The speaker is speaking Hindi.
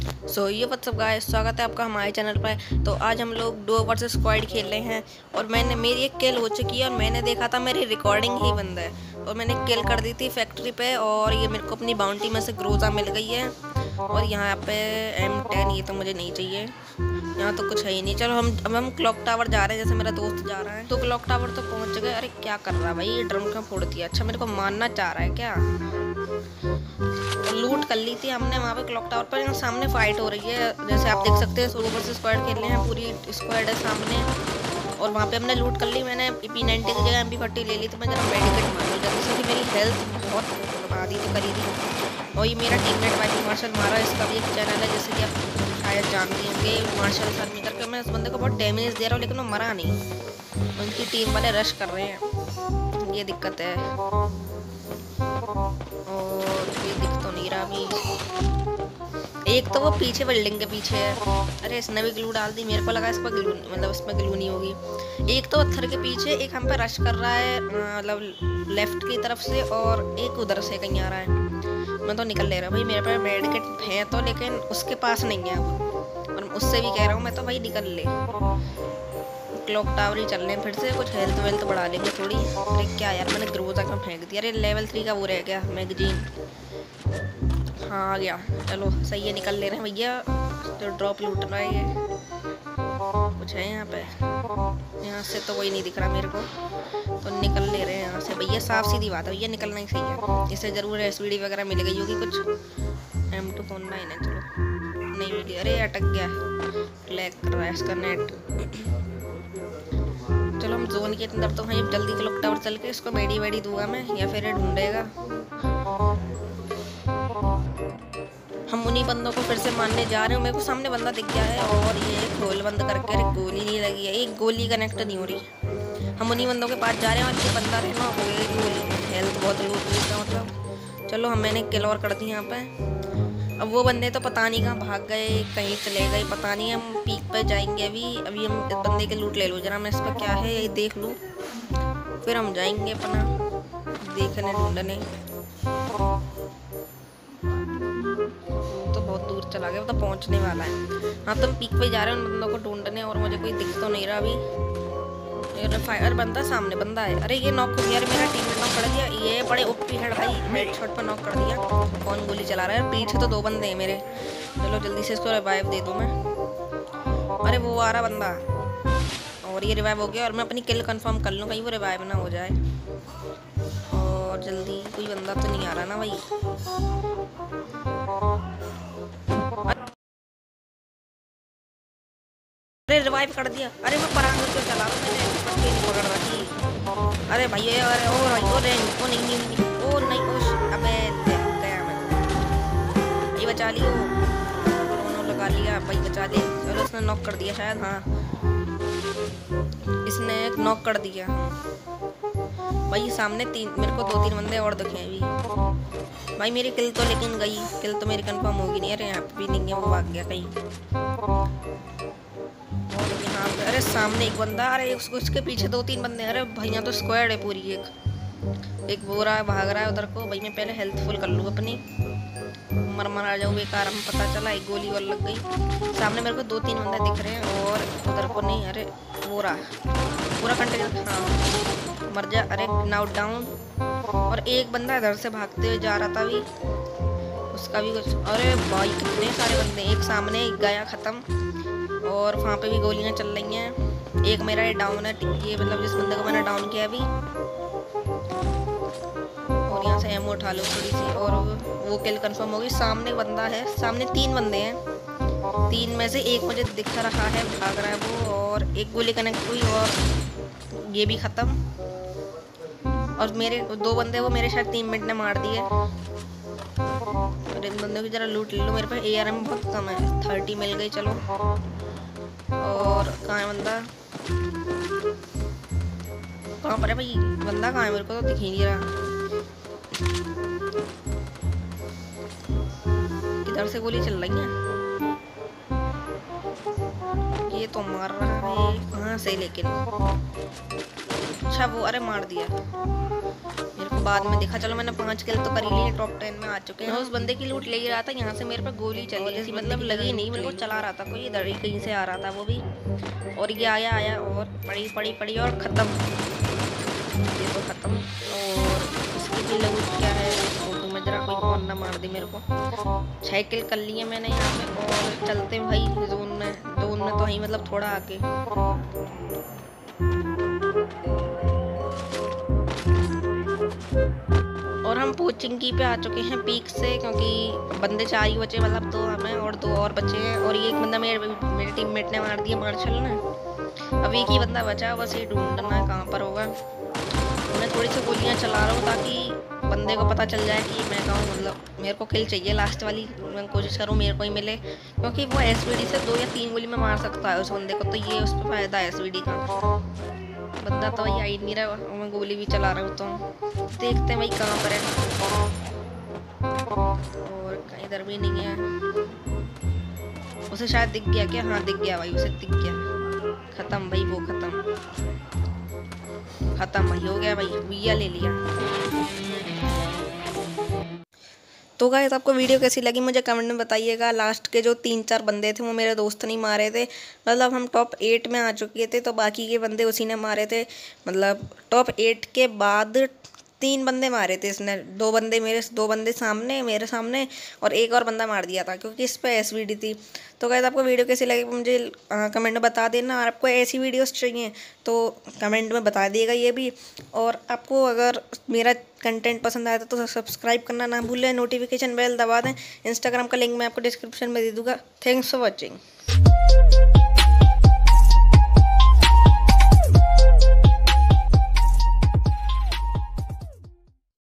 ये व्हाट्सअप गाइस, स्वागत है आपका हमारे चैनल पर। तो आज हम लोग डुओ वर्सेस स्क्वाड खेल रहे हैं और मेरी एक किल हो चुकी है और मैंने देखा था मेरी रिकॉर्डिंग ही बंद है और मैंने किल कर दी थी फैक्ट्री पे। और ये मेरे को अपनी बाउंटी में से ग्रोजा मिल गई है और यहाँ पे M10, ये तो मुझे नहीं चाहिए। यहाँ तो कुछ है ही नहीं। चलो अब हम क्लॉक टावर जा रहे हैं, जैसे मेरा दोस्त जा रहा है। तो क्लॉक टावर तो पहुँच गए। अरे क्या कर रहा है भाई, ये ड्रम का फोड़ दिया। अच्छा, मेरे को मारना चाह रहा है क्या? लूट कर ली थी हमने वहाँ पे क्लॉक टावर पर। सामने फाइट हो रही है, जैसे आप देख सकते हैं। डुओ वर्सेस स्क्वाड खेल रहे हैं, पूरी स्क्वाड है सामने और वहाँ पे हमने लूट कर ली। मैंने P90 की जगह MP40 ले ली। तो मैं जरा मेडिकेट मार लूँ जल्दी से, मेरी हेल्थ बहुत आधी तो करी थी। और ये मेरा टीममेट वाइफ मार्शल मारा, इसका भी एक चैनल है जैसे कि आप शायद जानते होंगे, मार्शल सर्मी करके। मैं इस बंदे को बहुत डैमेज दे रहा हूँ लेकिन वो मरा नहीं। उनकी टीम वाले रश कर रहे हैं, ये दिक्कत है। और ये दिख तो नहीं रहा अभी। एक तो वो पीछे बिल्डिंग के पीछे है। अरे इसने भी ग्लू डाल दी, मेरे को लगा इस पर ग्लू, मतलब इसमें ग्लू नहीं होगी। एक तो पत्थर के पीछे, एक हम पे रश कर रहा है मतलब लेफ्ट की तरफ से, और एक उधर से कहीं आ रहा है। मैं तो निकल ले रहा भाई, मेरे पास मेडिकेट है तो, लेकिन उसके पास नहीं है। और उससे भी कह रहा हूँ मैं तो भाई निकल ले। क्लॉक टावर ही चल रहे हैं फिर से, कुछ हेल्थ वेल्थ बढ़ा लेंगे थोड़ी। अरे क्या यार, मैंने ग्रोजा का फेंक दिया। अरे लेवल 3 का वो रह गया मैगजीन। हाँ आ गया, चलो सही है, निकल ले रहे हैं भैया। जो ड्रॉप लूट रहा है ये, कुछ है यहाँ पे? यहाँ से तो कोई नहीं दिख रहा मेरे को, तो निकल ले रहे हैं यहाँ से भैया। साफ सीधी बात है भैया, निकलना ही सही है। इससे ज़रूर SVD वगैरह मिल गई होगी कुछ। M249 है, चलो नहीं मिली। अरे अटक गया, लैग कर रहा है इसका नेट। चलो हम जोन के अंदर तो हैं, जल्दी क्लॉक टावर चल के इसको मेडी वेडी दूंगा मैं, या फिर ये ढूंढेगा। हम उन्हीं बंदों को फिर से मारने जा रहे हो। मेरे को सामने बंदा दिख गया है और ये खोल बंद करके, अरे गोली नहीं लगी है, एक गोली कनेक्ट नहीं हो रही। हम उन्हीं बंदों के पास जा रहे हैं और ये बंदा रहना हो गई गोली, हेल्थ बहुत लो हुई इसका मतलब। चलो हम मैंने किल और कर दी यहाँ पे। अब वो बंदे तो पता नहीं कहाँ भाग गए, कहीं चले गए पता नहीं। हम पीक पे जाएंगे अभी हम इस बंदे के लूट ले लो जरा, मैं इस पर क्या है ये देख लूँ, फिर हम जाएंगे अपना देखने ढूंढने। तो बहुत दूर चला गया, तो पहुंचने वाला है। हाँ तो हम पीक पे जा रहे हैं उन बंदों को ढूंढने, और मुझे कोई दिख तो नहीं रहा अभी। फायर बंदा सामने बंदा है। अरे ये नॉक हो गया, मेरा टीममेट नॉक कर दिया। ये बड़े ओपी हेड भाई, हेडशॉट पर नॉक कर दिया। कौन गोली चला रहा है? पीछे तो 2 बंदे हैं मेरे। चलो जल्दी से इसको रिवाइव दे दूँ मैं। अरे वो आ रहा बंदा, और ये रिवाइव हो गया। और मैं अपनी किल कंफर्म कर लूँ, कहीं वो रिवाइव ना हो जाए। और जल्दी, कोई बंदा तो नहीं आ रहा ना भाई? अरे रिवाइव कर दिया। अरे मैं परांग क्यों चला रहा हूँ, मैंने पत्ते नहीं पकड़ रखी। अरे भाई अरे ओ भाई ओ रेंज ओ नहीं ओ नहीं ओ, अबे गया मैं। ये बचा लियो, दोनों लगा लिया भाई, बचा ले। चलो इसने नॉक कर दिया शायद, हाँ इसने नॉक कर दिया भाई। सामने मेरे को 2-3 बंदे और दिखे अभी भाई। मेरी किल तो लेकिन गई, किल तो मेरी कंफर्म होगी नहीं। अरे यहाँ पे भी नहीं है, वो भाग गया कहीं। यहाँ पे अरे सामने एक बंदा, अरे उसके पीछे 2-3 बंदे। अरे भाई यहाँ तो स्क्वाड है पूरी, एक बोरा भाग रहा है उधर को। भाई मैं पहले हेल्थ फुल कर लूँ अपनी, मर आ जाऊँ बेकार। में पता चला एक गोली और लग गई। सामने मेरे को 2-3 बंदे दिख रहे हैं और उधर को नहीं। अरे बोरा पूरा कंटेनर, हाँ मर जा। अरे नाउ डाउन। और एक बंदा इधर से भागते हुए जा रहा था अभी, उसका भी कुछ। अरे भाई कितने सारे बंदे, एक सामने एक गया ख़त्म। और वहाँ पे भी गोलियाँ चल रही हैं। एक मेरा ये डाउन है, ये मतलब जिस बंदे को मैंने डाउन किया अभी। और यहाँ से एमो उठा लो थोड़ी सी, और वो किल कंफर्म होगी। सामने बंदा है, सामने 3 बंदे हैं। 3 में से एक मुझे दिख रहा है, भाग रहा है वो, और एक गोली कनेक्ट हुई और ये भी ख़त्म। और मेरे 2 बंदे वो मेरे शायद टीममेट ने मार दिए। और इन बंदों की जरा लूट ले लो, मेरे पास ARM बहुत कम है, 30 मिल गई। चलो और कहाँ है बंदा, कहाँ पर है भाई बंदा? कहाँ है? मेरे को तो दिख ही नहीं रहा। इधर से गोली चल रही है, ये तो मार रहा है कहाँ से लेकिन। अच्छा वो, अरे मार दिया। मेरे को बाद में देखा। चलो मैंने 5 किल तो कर ही लिए, टॉप 10 में आ चुके हैं। उस बंदे की लूट ले ही रहा था, यहाँ से मेरे पे गोली चली ऐसी, मतलब लगी नहीं, मेरे को चला रहा था कोई, इधर ही कहीं से आ रहा था वो भी। और ये आया और पड़ी और ख़त्म, ये तो ख़त्म। और इसकी भी लूट क्या है, तो मैं जरा कोई कौन ना मार दी मेरे को। 6 किल कर लिए मैंने यहाँ पे। और चलते भाई जोन में तो ही मतलब थोड़ा आगे। और हम पोचिंकी पे आ चुके हैं पीक से, क्योंकि बंदे 4 ही बचे, मतलब 2 हमें और 2 और बचे हैं। और ये एक बंदा मेरे टीममेट ने मार दिया, मार्शल ने। अब एक ही बंदा बचा, बस ये ढूंढना है कहाँ पर होगा। मैं थोड़ी सी गोलियाँ चला रहा हूँ ताकि बंदे को पता चल जाए कि मैं कहाँ हूँ। मतलब मेरे को किल चाहिए लास्ट वाली, मैं कोशिश करूँ मेरे को ही मिले, क्योंकि वो एसवीडी से 2 या 3 गोली में मार सकता है उस बंदे को, तो ये उस पर फ़ायदा है एसवीडी का। बंदा तो भाई आ ही नहीं रहा, मैं गोली भी चला रहा हूँ, तो देखते हैं भाई कहाँ पर है। और कहीं इधर भी नहीं है, उसे शायद दिख गया क्या? हाँ दिख गया भाई, उसे दिख गया। ख़त्म भाई, वो ख़त्म भाई, हो गया भाई, विया ले लिया। तो गाइस आपको वीडियो कैसी लगी मुझे कमेंट में बताइएगा। लास्ट के जो 3-4 बंदे थे वो मेरे दोस्त नहीं मारे थे, मतलब हम टॉप 8 में आ चुके थे, तो बाकी के बंदे उसी ने मारे थे। मतलब टॉप 8 के बाद 3 बंदे मारे थे इसने, 2 बंदे मेरे सामने और एक और बंदा मार दिया था, क्योंकि इस पर एसवीडी थी। तो गाइस आपको वीडियो कैसी लगी मुझे कमेंट में बता देना। और आपको ऐसी वीडियोस चाहिए तो कमेंट में बता दिएगा ये भी। और आपको अगर मेरा कंटेंट पसंद आया तो सब्सक्राइब करना ना भूलें, नोटिफिकेशन बेल दबा दें। इंस्टाग्राम का लिंक मैं आपको डिस्क्रिप्शन में दे दूँगा। Thanks for watching.